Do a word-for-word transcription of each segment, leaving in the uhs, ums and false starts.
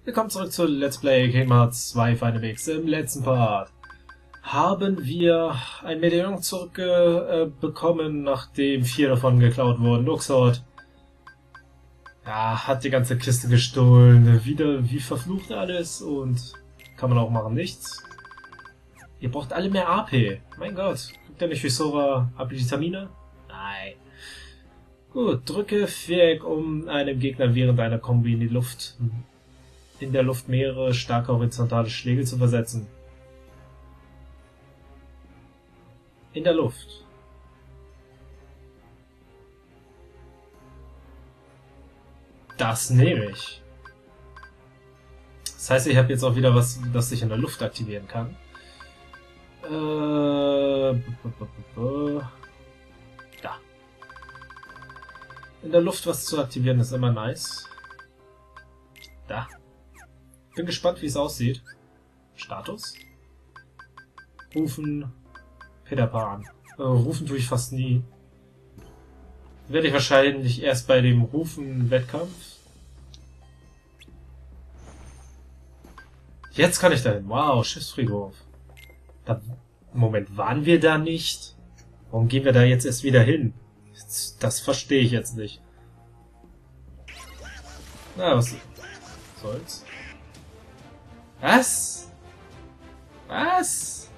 Willkommen zurück zu Let's Play Kingdom Hearts zwei Final Mix. Im letzten Part haben wir ein Medaillon zurückbekommen, äh, nachdem vier davon geklaut wurden. Luxord ja, hat die ganze Kiste gestohlen, wieder wie verflucht alles und kann man auch machen, nichts. Ihr braucht alle mehr A P. Mein Gott, gibt ihr nicht für Sora Vitamine? Nein. Gut, drücke Viereck, um einem Gegner während einer Kombi in die Luft in der Luft mehrere starke horizontale Schläge zu versetzen. In der Luft. Das nehme ich. Das heißt, ich habe jetzt auch wieder was, das sich in der Luft aktivieren kann. Äh, da. In der Luft was zu aktivieren ist immer nice. Da. Bin gespannt, wie es aussieht. Status? Rufen. Peter Pan. Äh, rufen tue ich fast nie. Werde ich wahrscheinlich erst bei dem Rufen-Wettkampf. Jetzt kann ich dahin. Wow, Schiffsfriedhof. Da, Moment, waren wir da nicht? Warum gehen wir da jetzt erst wieder hin? Das, das verstehe ich jetzt nicht. Na, was soll's? Was? Was?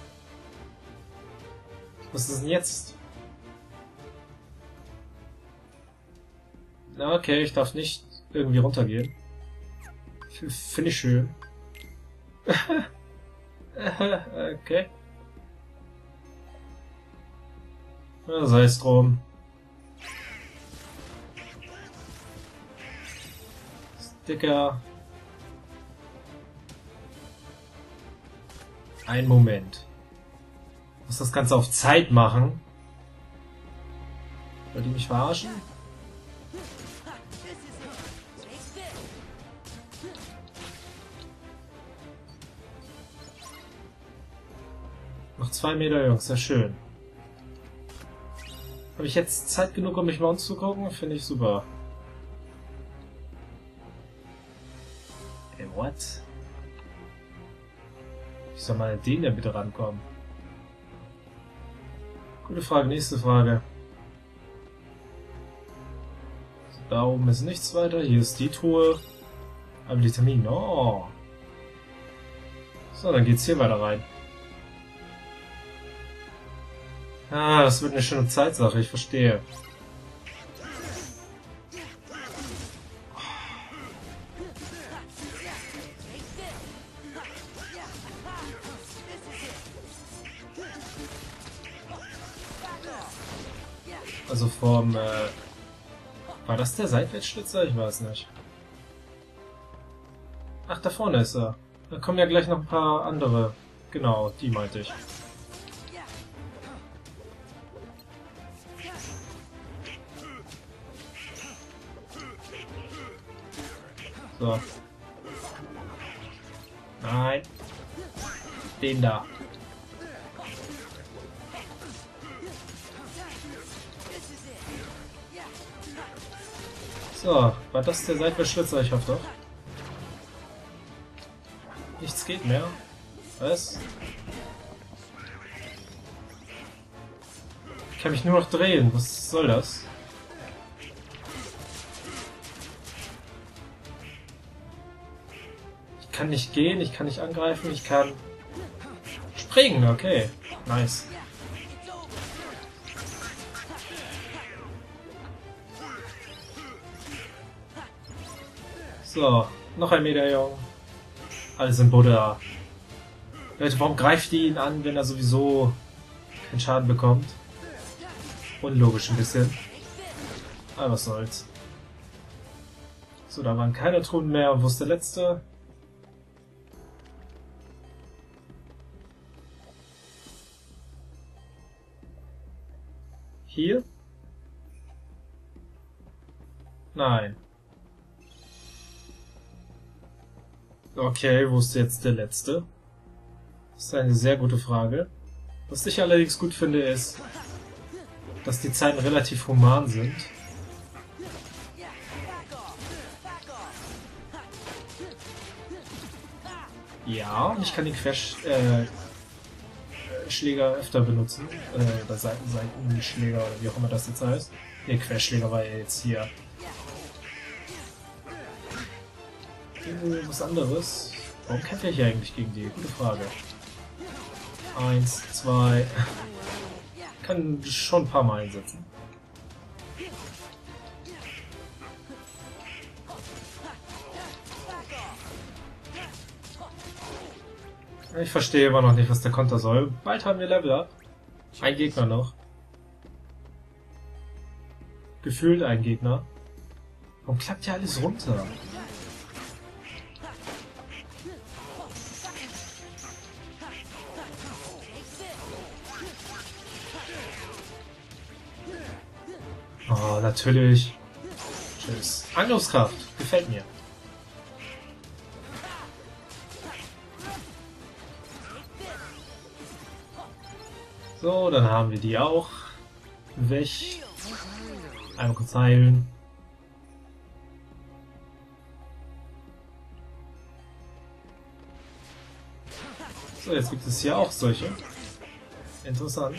Was ist denn jetzt? Okay, ich darf nicht irgendwie runtergehen. Finde ich schön. Okay. Ja, sei es drum. Sticker. Ein Moment. Ich muss das Ganze auf Zeit machen. Wollt ihr mich verarschen? Noch zwei Meter, Jungs, sehr schön. Habe ich jetzt Zeit genug, um mich mal umzugucken? Finde ich super. Ey, what? Wie soll man an den denn bitte rankommen? Gute Frage, nächste Frage. Da oben ist nichts weiter, hier ist die Truhe. Aber Vitamin, oh. So, dann geht's hier weiter rein. Ah, das wird eine schöne Zeitsache, ich verstehe. Also vom, äh, war das der Seitwärtsschlitzer? Ich weiß nicht. Ach, da vorne ist er. Da kommen ja gleich noch ein paar andere. Genau, die meinte ich. So. Nein. Den da. So, war das der Seitwärtsschlitzer? Ich hoffe doch. Nichts geht mehr. Was? Ich kann mich nur noch drehen. Was soll das? Ich kann nicht gehen, ich kann nicht angreifen, ich kann springen. Okay, nice. So, noch ein Medaillon. Alles im Buddha. Leute, warum greift die ihn an, wenn er sowieso keinen Schaden bekommt? Unlogisch ein bisschen. Aber was soll's. So, da waren keine Truhen mehr. Und wo ist der letzte? Hier? Nein. Okay, wo ist jetzt der letzte? Das ist eine sehr gute Frage. Was ich allerdings gut finde, ist, dass die Zeiten relativ human sind. Ja, und ich kann den Querschläger äh, öfter benutzen. Äh, oder Seiten Seitenschläger oder wie auch immer das jetzt heißt. Der Querschläger war ja jetzt hier. Äh, was anderes. Warum kämpfe ich eigentlich gegen die? Gute Frage. Eins, zwei. Kann schon ein paar Mal einsetzen. Ich verstehe immer noch nicht, was der Konter soll. Bald haben wir Level Up. Ein Gegner noch. Gefühlt ein Gegner. Warum klappt ja alles runter? Oh, natürlich. Tschüss. Angriffskraft. Gefällt mir. So, dann haben wir die auch. Weg. Einmal kurz heilen. So, jetzt gibt es hier auch solche. Interessant.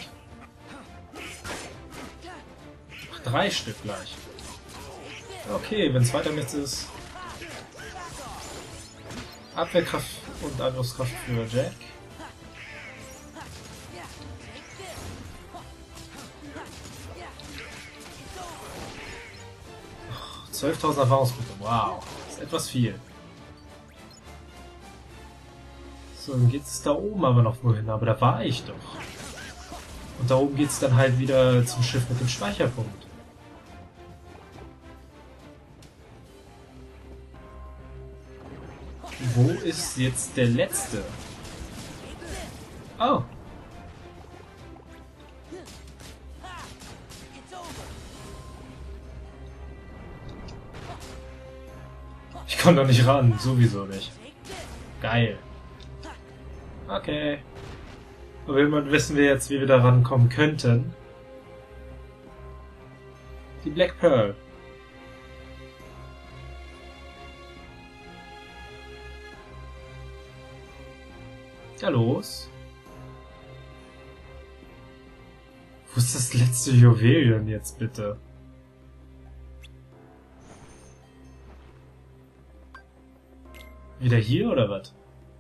Ach, drei Stück gleich. Okay, wenn es weiter mit ist. Abwehrkraft und Angriffskraft für Jack. zwölftausend Erfahrungspunkte, wow, das ist etwas viel. So, dann geht es da oben aber noch wohin, aber da war ich doch. Und da oben geht es dann halt wieder zum Schiff mit dem Speicherpunkt. Wo ist jetzt der letzte? Oh. Ich komme da nicht ran, sowieso nicht. Geil. Okay. Aber immerhin wissen wir jetzt, wie wir da rankommen könnten. Die Black Pearl. Ja, los. Wo ist das letzte Juwel denn jetzt bitte? Wieder hier oder was?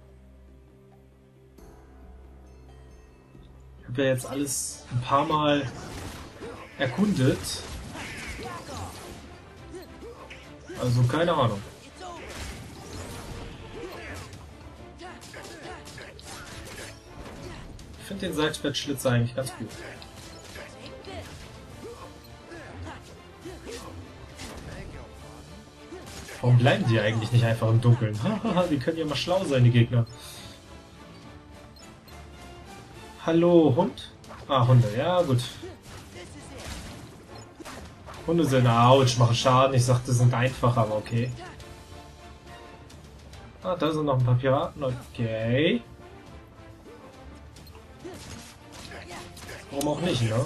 Ich habe ja jetzt alles ein paar Mal erkundet. Also keine Ahnung. Ich finde den Seitwärtsschlitzer eigentlich ganz gut. Warum bleiben die eigentlich nicht einfach im Dunkeln? Hahaha, die können ja mal schlau sein, die Gegner. Hallo, Hund? Ah, Hunde, ja gut. Hunde sind, ouch, machen Schaden. Ich sagte, sind einfach, aber okay. Ah, da sind noch ein paar Piraten, okay. Warum auch nicht, ne?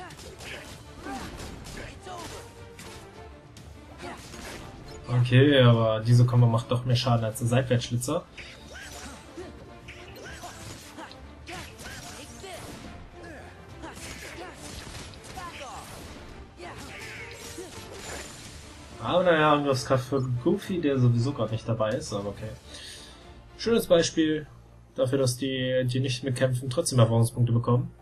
Okay, aber diese Kombo macht doch mehr Schaden als der Seitwärtsschlitzer. Aber naja, Angriffskraft für Goofy, der sowieso gerade nicht dabei ist, aber okay. Schönes Beispiel dafür, dass die, die nicht mitkämpfen, trotzdem Erfahrungspunkte bekommen.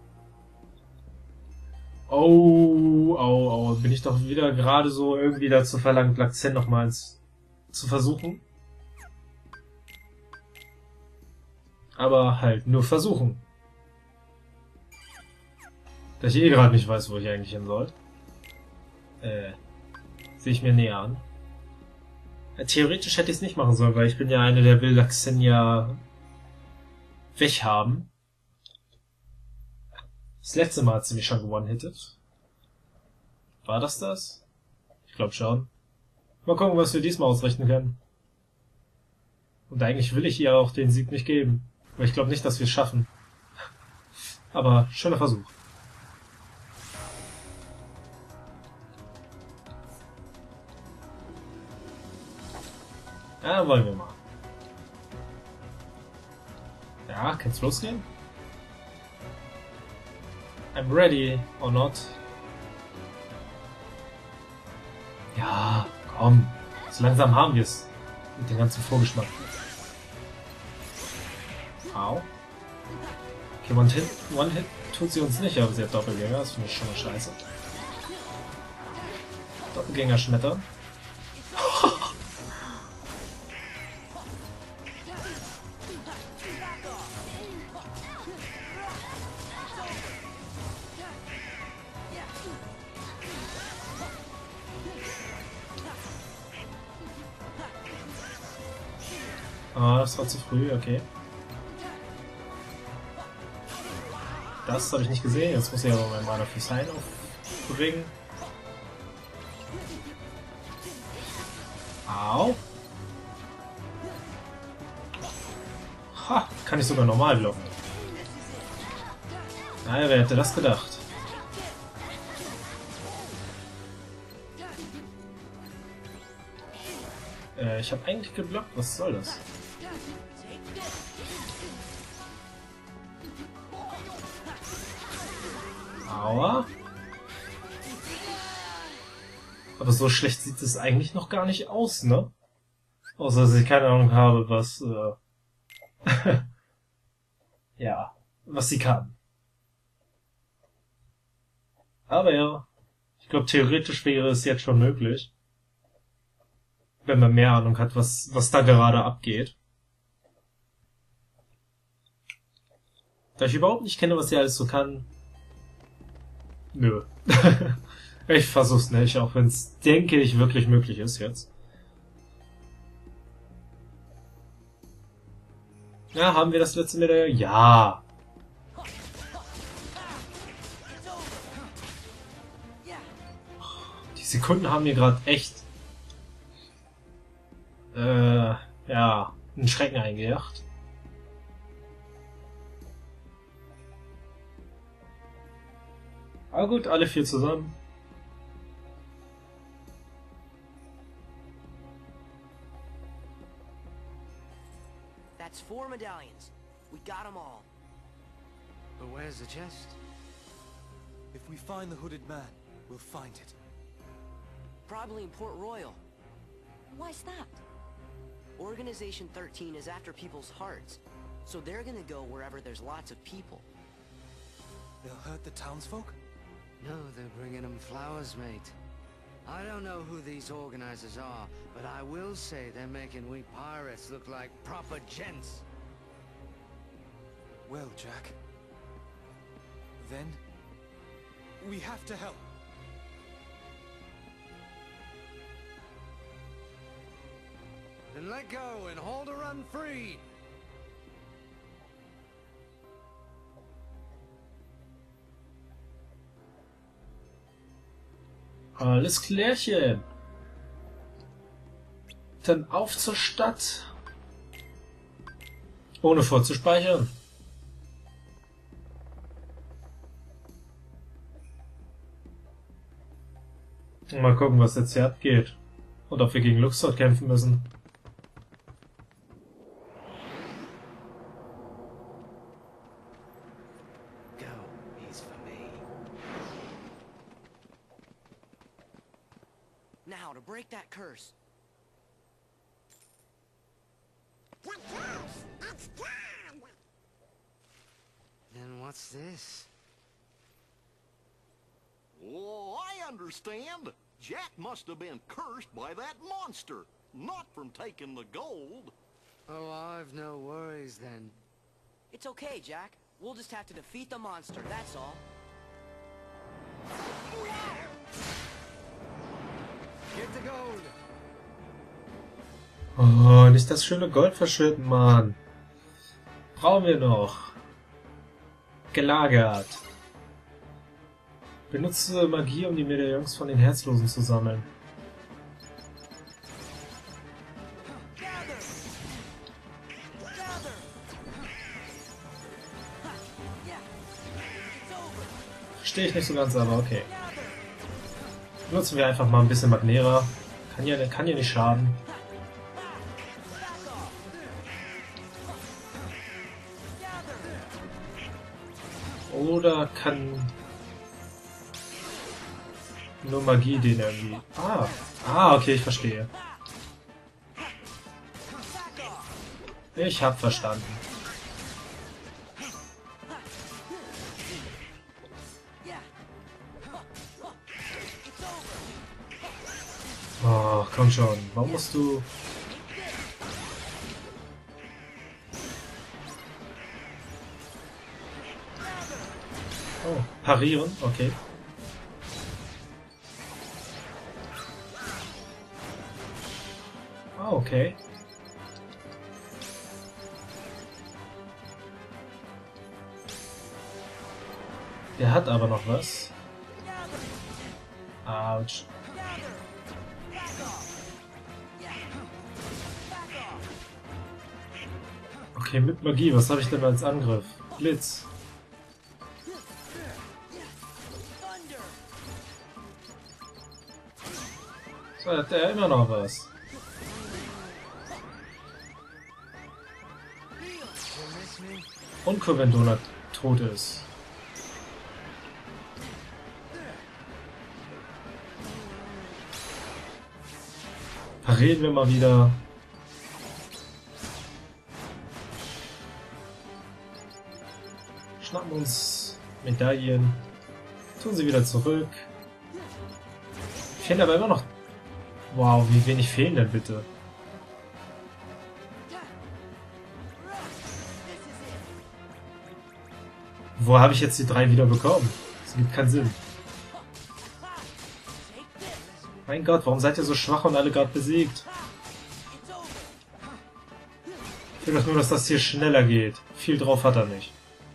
Oh, oh, oh, bin ich doch wieder gerade so irgendwie dazu verlangt, Black nochmals zu versuchen. Aber halt nur versuchen. Da ich eh gerade nicht weiß, wo ich eigentlich hin soll. Äh, sehe ich mir näher an. Ja, theoretisch hätte ich es nicht machen sollen, weil ich bin ja einer, der will Laxenia weghaben. Das letzte Mal hat sie mich schon gewonnen-hittet. War das das? Ich glaube schon. Mal gucken, was wir diesmal ausrichten können. Und eigentlich will ich ihr auch den Sieg nicht geben. Weil ich glaube nicht, dass wir es schaffen. Aber schöner Versuch. Ja, wollen wir mal. Ja, kann's losgehen? I'm ready or not. Ja, komm. So langsam haben wir es. Mit dem ganzen Vorgeschmack. Au. Okay, One-Hit One Hit tut sie uns nicht, aber sie hat Doppelgänger. Das finde ich schon mal scheiße. Doppelgänger schmettern. Ah, das war zu früh, okay. Das habe ich nicht gesehen, jetzt muss ich aber mein Mana für Sign aufbringen. Au! Ha! Kann ich sogar normal blocken. Naja, wer hätte das gedacht? Äh, ich habe eigentlich geblockt, was soll das? Aua. Aber so schlecht sieht es eigentlich noch gar nicht aus, ne? Außer dass ich keine Ahnung habe, was, äh ja, was sie kann. Aber ja, ich glaube, theoretisch wäre es jetzt schon möglich. Wenn man mehr Ahnung hat, was, was da gerade abgeht. Da ich überhaupt nicht kenne, was sie alles so kann. Nö. Ich versuch's nicht, auch wenn es, denke ich, wirklich möglich ist jetzt. Ja, haben wir das letzte Medaille? Ja. Die Sekunden haben mir gerade echt äh, ja, einen Schrecken eingejagt. Aber gut, alle vier zusammen. That's four medallions. We got them all. But where's the chest? If we find the hooded man, we'll find it. Probably in Port Royal. Why's that? Organization thirteen is after people's hearts, so they're gonna go wherever there's lots of people. They'll hurt the townsfolk? No, they're bringing them flowers, mate. I don't know who these organizers are, but I will say they're making we pirates look like proper gents. Well, Jack. Then, we have to help. Then let go and hold her run free. Alles klärchen. Dann auf zur Stadt. Ohne vorzuspeichern. Mal gucken, was jetzt hier abgeht. Und ob wir gegen Luxor kämpfen müssen. Now to break that curse. Then what's this? Oh, I understand. Jack must have been cursed by that monster, not from taking the gold. Oh, I've no worries then. It's okay, Jack. We'll just have to defeat the monster, that's all. Get the gold. Oh, nicht das schöne Gold verschütten, Mann. Brauchen wir noch. Gelagert. Benutze Magie, um die Medaillons von den Herzlosen zu sammeln. Verstehe ich nicht so ganz, aber okay. Benutzen wir einfach mal ein bisschen Magnera. Kann ja, kann ja nicht schaden. Oder kann nur Magie den irgendwie... Ah, ah, okay, ich verstehe. Ich hab verstanden. Oh, komm schon. Warum musst du... Oh, parieren? Okay. Ah, okay. Der hat aber noch was. Autsch. Okay, mit Magie. Was habe ich denn als Angriff? Blitz. So, hat er immer noch was. Und wenn Donut tot ist. Reden wir mal wieder. Schnappen uns Medaillen. Tun sie wieder zurück. Fehlen aber immer noch... Wow, wie wenig fehlen denn bitte? Wo habe ich jetzt die drei wieder bekommen? Das gibt keinen Sinn. Mein Gott, warum seid ihr so schwach und alle gerade besiegt? Ich will doch nur, dass das hier schneller geht. Viel drauf hat er nicht.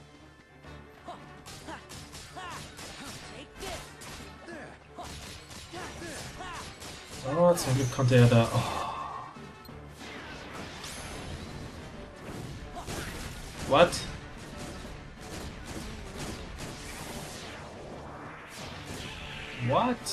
Oh, zum Glück konnte er da... Oh. What? What?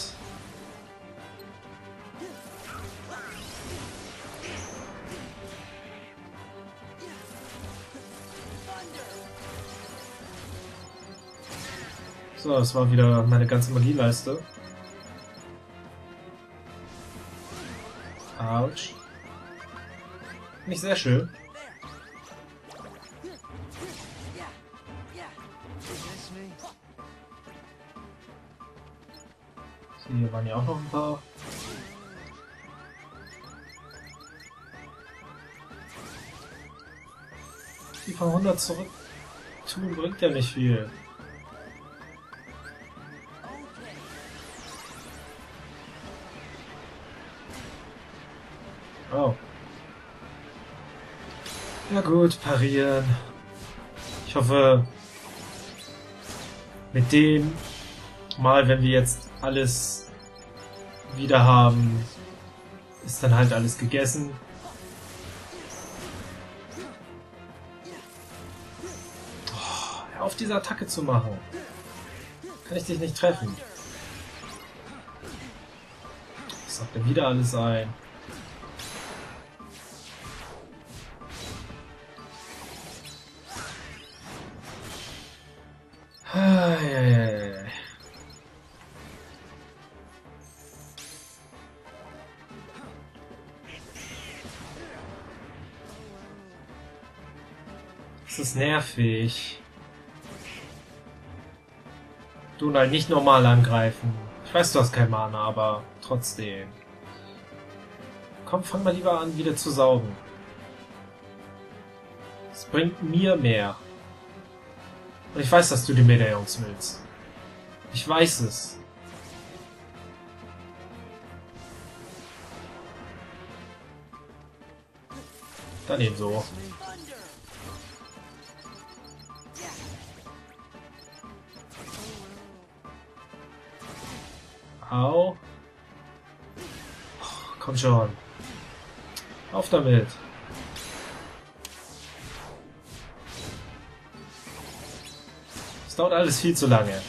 So, das war wieder meine ganze Magieleiste. Autsch. Nicht sehr schön. So, hier waren ja auch noch ein paar. Die von hundert zurück tun bringt ja nicht viel. Oh. Ja gut, parieren. Ich hoffe, mit dem Mal, wenn wir jetzt alles wieder haben, ist dann halt alles gegessen. Oh, hör auf, diese Attacke zu machen. Kann ich dich nicht treffen? Ich sag dir wieder alles ein. Das ist nervig. Du, nein, nicht normal angreifen. Ich weiß, du hast kein Mana, aber trotzdem. Komm, fang mal lieber an, wieder zu saugen. Es bringt mir mehr. Und ich weiß, dass du die Medaillons willst. Ich weiß es. Dann eben so. Au. Oh, komm schon. Auf damit. Es dauert alles viel zu lange.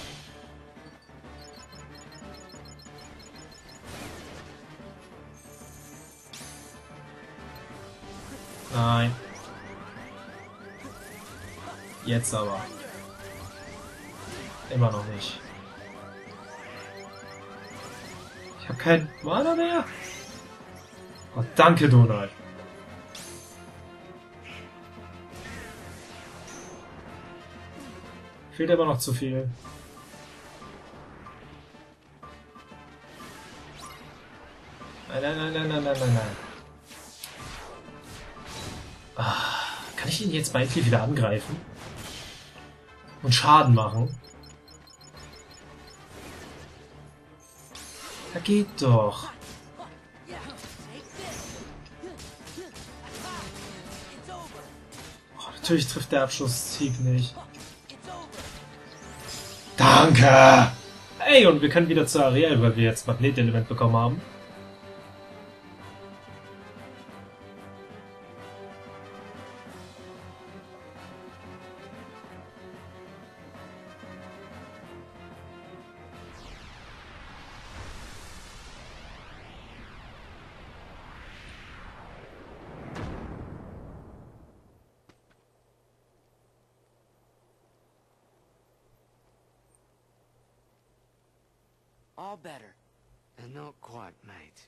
Nein. Jetzt aber. Immer noch nicht. Ich habe keinen Mana mehr. Oh, danke, Donald. Fehlt aber noch zu viel. Nein, nein, nein, nein, nein, nein, nein, nein. Ah, kann ich ihn jetzt bald wieder angreifen? Und Schaden machen? Da geht doch. Oh, natürlich trifft der Abschlusssieg nicht. Danke! Ey, und wir können wieder zur Ariel, weil wir jetzt Magnetelement bekommen haben. All better. And not quite, mate.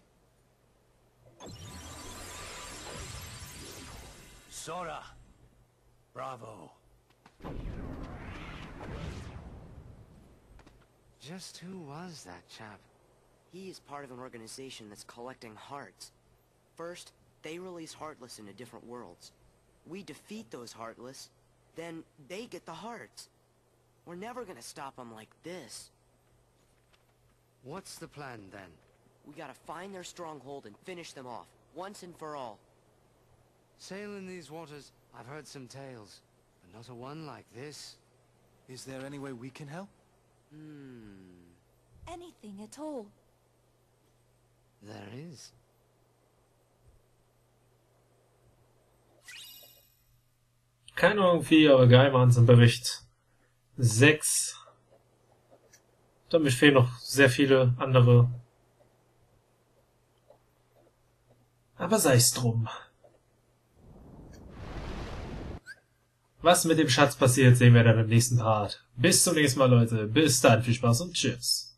Sora! Bravo! Just who was that chap? He is part of an organization that's collecting hearts. First, they release Heartless into different worlds. We defeat those Heartless, then they get the hearts. We're never gonna stop them like this. What's the plan, then? We gotta find their stronghold and finish them off, once and for all. Sailing these waters, I've heard some tales, but not a one like this. Is there any way we can help? Hmm... Anything at all. There is. Keine irgendwie, aber Geheimhans im Bericht sechs. Damit fehlen noch sehr viele andere. Aber sei es drum. Was mit dem Schatz passiert, sehen wir dann im nächsten Part. Bis zum nächsten Mal, Leute. Bis dann, viel Spaß und tschüss.